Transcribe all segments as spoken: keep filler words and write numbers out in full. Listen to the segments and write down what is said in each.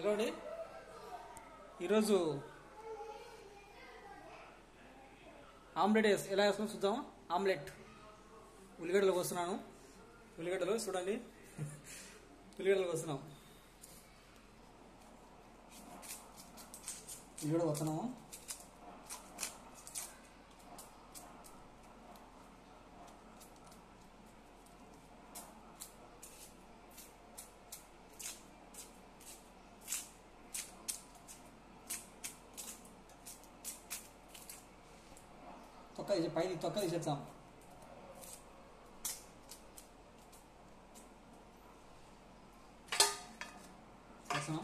Hello అండి, ఈరోజు omelette ఎలా వేసుకొని చూద్దాం. ఆమ్లెట్ ఉల్లిగడ్డలు కోస్తున్నాను. ఉల్లిగడ్డలు చూడండి, ఉల్లిగడ్డలు కోస్తున్నాం. ఉల్లిగడ్డ కోస్తున్నాము. తొక్క తీసే పైన తొక్క తీసేస్తాం. వేస్తున్నాం.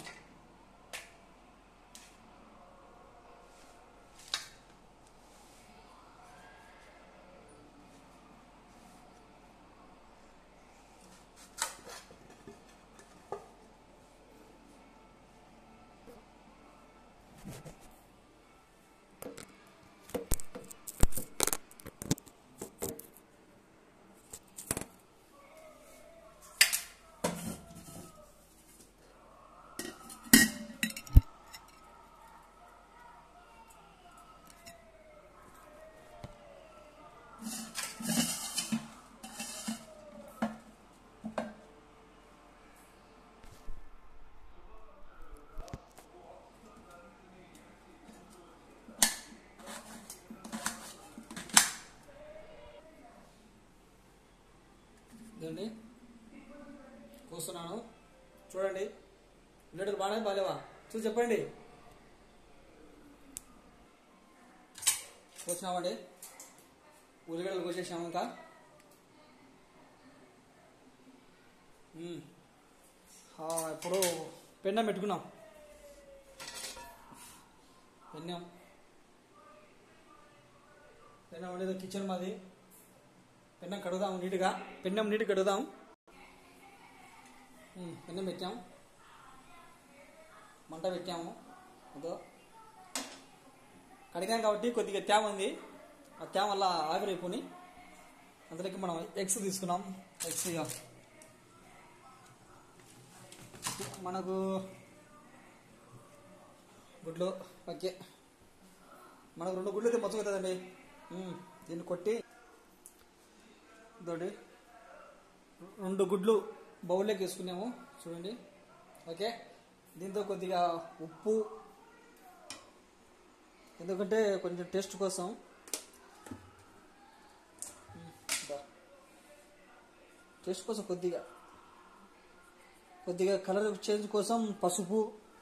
ఇదండి కోస్తున్నాను. చూడండి, ఉల్లిగడ్డలు బాగా బాగాలేవా చూసి చెప్పండి. కోసినామండి, ఉల్లిగడ్డలు కోసేసాము. ఇంకా ఇప్పుడు పెన్నం పెట్టుకున్నాం. పెన్నం పెన్నం ఉండేది కిచెన్ మాది. పెన్నం కడుగుదాం నీట్గా. పెన్నం నీట్గా కడుగుదాం. పెన్నం పెట్టాము, మంట పెట్టాము. అదో కడిగాం కాబట్టి కొద్దిగా తేమ ఉంది. ఆ తేమ వల్ల ఆవిరైపోయి అందులోకి మనం ఎగ్స్ తీసుకున్నాం. ఎగ్స్ మనకు గుడ్లు ఓకే. మనకు రెండు గుడ్లు అయితే మొత్తం అవుతుందండి. దీన్ని కొట్టి తోటి రెండు గుడ్లు బౌల్లోకి వేసుకున్నాము. చూడండి, ఓకే. దీంతో కొద్దిగా ఉప్పు, ఎందుకంటే కొంచెం టేస్ట్ కోసం. టేస్ట్ కోసం కొద్దిగా కొద్దిగా కలర్ చేంజ్ కోసం పసుపు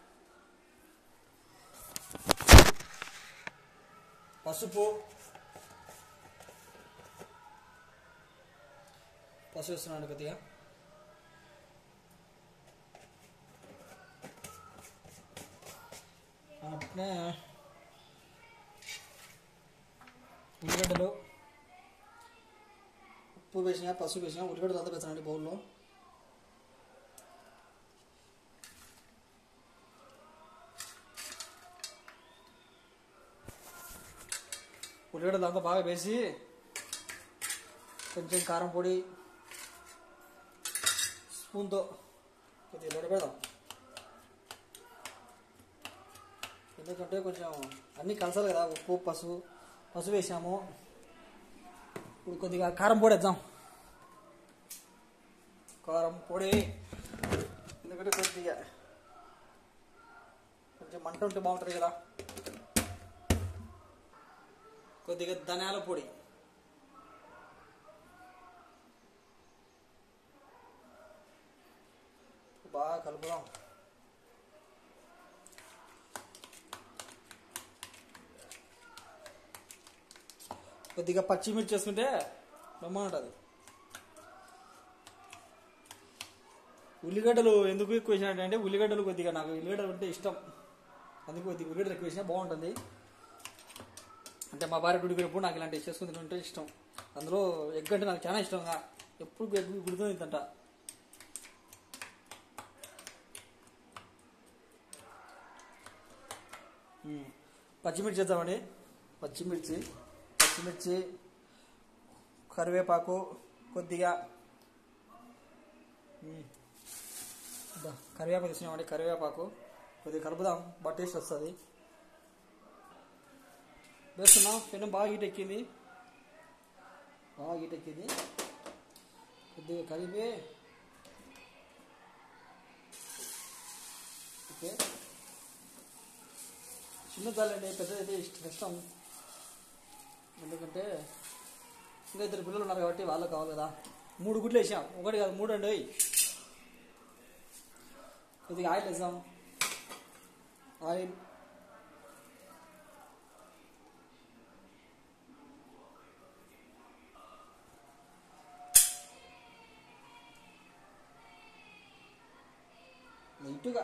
పసుపు పసుపు వేస్తున్నాను కొద్దిగా. అట్నే ఉల్లిగడ్డలు ఉప్పు వేసిన, పసుపు వేసిన, ఉల్లిగడ్డలు అంతా వేస్తానండి బౌల్లో. ఉల్లిగడ్డలు అంతా బాగా వేసి కొంచెం కారం పొడి స్పూన్తో కొద్దిగా లోడ పెడదాం. ఎందుకంటే కొంచెం అన్నీ కలసాలి కదా. ఉప్పు పసుపు పసుపు వేసాము. ఇప్పుడు కొద్దిగా కారం పొడి వేద్దాం. కారం పొడి ఎందుకంటే కొద్దిగా కొంచెం మంట ఉంటే బాగుంటుంది కదా. కొద్దిగా ధనియాల పొడి, బాగా కలుపుదాం. కొద్దిగా పచ్చిమిర్చి చేసుకుంటే బ్రహ్మాండం ఉంటుంది. ఉల్లిగడ్డలు ఎందుకు ఎక్కువ వేసినట్టు, ఉల్లిగడ్డలు కొద్దిగా నాకు ఉల్లిగడ్డలు అంటే ఇష్టం. అందుకు కొద్దిగా ఉల్లిగడ్డలు ఎక్కువ వేసినా బాగుంటుంది. అంటే మా భార్య గుడికినప్పుడు నాకు ఇలాంటివి చేసుకుని తింటే ఇష్టం. అందులో ఎగ్ అంటే నాకు చాలా ఇష్టం. ఎప్పుడు ఎగ్ గుడితో తింటా. పచ్చిమిర్చి చేద్దామండి. పచ్చిమిర్చి పచ్చిమిర్చి కరివేపాకు కొద్దిగా కరివేపాకు తీసుకున్నామండి. కరివేపాకు కొద్దిగా కలుపుదాం, బాగా టేస్ట్ వస్తుంది. వేస్తున్నాం. పెనం బాగా హీట్ ఎక్కింది, బాగా హీట్ ఎక్కింది. కొద్దిగా కలిపి ఓకే. చిన్న జాలండి, పెద్దదైతే ఇష్టం. ఎందుకంటే ఇంకా ఇద్దరు పిల్లలు ఉన్నారు కాబట్టి వాళ్ళకి కావాలి కదా. మూడు గుడ్లు వేసాం, ఒకటి కాదు మూడు అండి. కొద్దిగా ఆయిల్ వేసాం. ఆయిల్ లైట్గా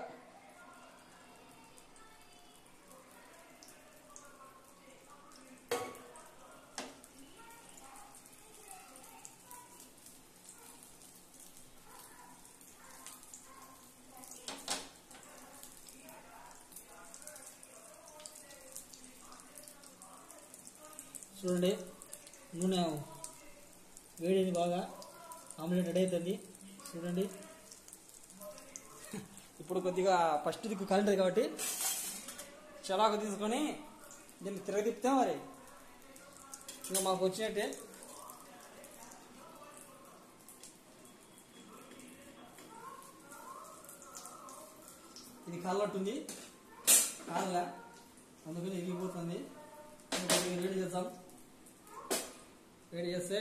చూడండి. నూనె వేడింది బాగా, ఆమ్లెట్ రెడీ అవుతుంది చూడండి. ఇప్పుడు కొద్దిగా ఫస్ట్ దిక్కు కాలింటుంది కాబట్టి చలాకు తీసుకొని దీన్ని తిరగతిప్తే మరి ఇంకా మాకు వచ్చినట్టే. ఇది కాళ్ళట్టుంది, కాళ్ళ అందుకని ఎగిరిపోతుంది. వేడి చేద్దాం. వేడి చేస్తే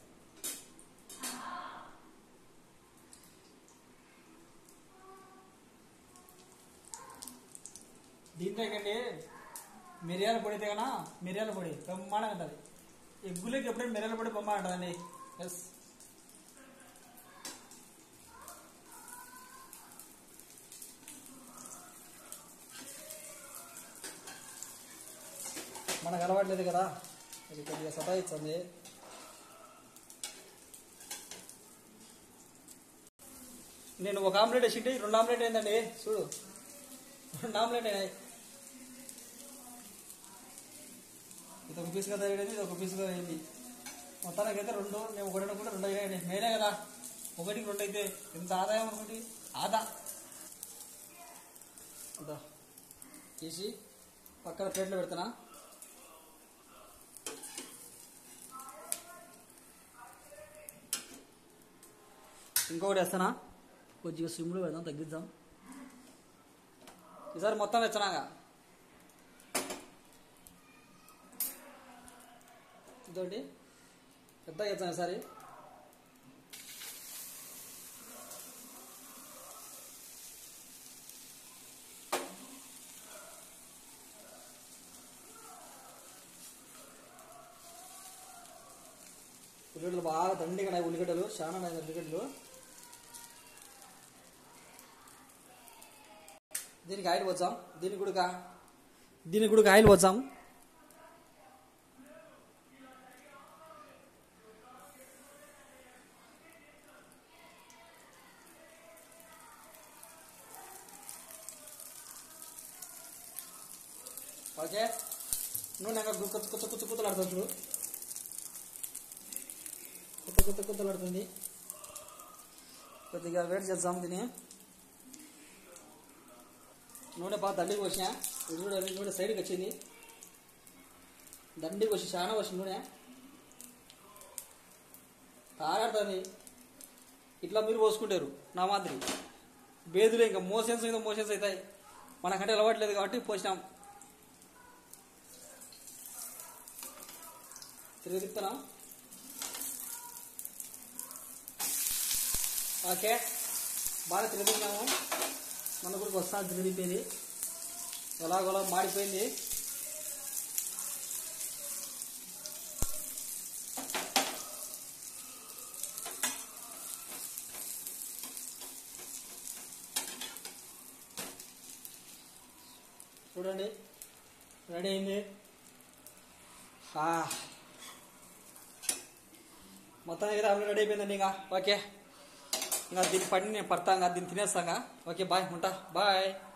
దీంట్లోకండి మిరియాల పొడి అయితే కన్నా మిరియాల పొడి బ్రహ్మాండంగా ఉంటుంది. ఎగ్గులకి ఎప్పుడైనా మిరియాల పొడి బ్రహ్మాండం ఉంటుందండి. ఎస్, మనకు అలవాట్లేదు కదా, ఇది కొద్దిగా సతాయిస్తుంది. నేను ఒక ఆమ్లెట్ వేసింటే రెండు ఆమ్లెట్ అయిందండి. చూడు, రెండు ఆమ్లెట్ అయినాయి. ఇది ఒక పీస్గా తయారైంది, ఇది ఒక పీస్గా అయింది. మొత్తానికి అయితే రెండు, మేము ఒకటి అనుకుంటే రెండు అయ్యాయండి. మేనే కదా, ఒకటికి రెండు అయితే ఎంత ఆదాయం అనుకుంటే ఆదా అంతా తీసి పక్కన ప్లేట్లో పెడుతున్నా. ఇంకొకటి వేస్తానా, కొద్దిగా సిమ్లో పెడదాం, తగ్గిద్దాం. ఈసారి మొత్తం వెచ్చనాగా ఇదోటి పెద్దగా వేస్తాను ఈసారి. ఉల్లిగడ్డలు బాగా దండిగా ఉన్నాయి, ఉల్లిగడ్డలు చాలా ఉన్నాయి ఉల్లిగడ్డలు. దీనికి ఆయిల్ పోద్దాం, దీనికి కూడా దీనికి కూడా ఆయిల్ పోద్దాం. ఓకే, నూనె కొత్త కొత్త కొత్త కొత్తలాడుతుంది చూడు, కొత్త కొత్త కొత్తలాడుతుంది. కొద్దిగా వేడి చేద్దాం దీన్ని. నూనె బాగా దండికి పోసినా, ఇది కూడా నూనె సైడ్కి వచ్చింది. దండికి వచ్చి చాలా వచ్చింది నూనె, తాగాడుతుంది. ఇట్లా మీరు పోసుకుంటారు నా మాదిరి బేదులే, ఇంకా మోషన్స్ మీద మోషన్స్ అవుతాయి. మనకంటే అలవాట్లేదు కాబట్టి పోసినాం. తిరిగి తిప్పుతున్నా. ఓకే, బాగా తిరిగినాము. మన కూడా వస్తాను తిరిగిపోయింది, ఎలాగోలా మాడిపోయింది. చూడండి రెడీ అయింది. మొత్తం దగ్గర ఆమ్లెట్ రెడీ అయిపోయిందండి. ఇంకా ఓకే, ఇంకా దీన్ని పని నేను పడతాగా, దీన్ని తినేస్తాగా. ఓకే బాయ్, ఉంటా బాయ్.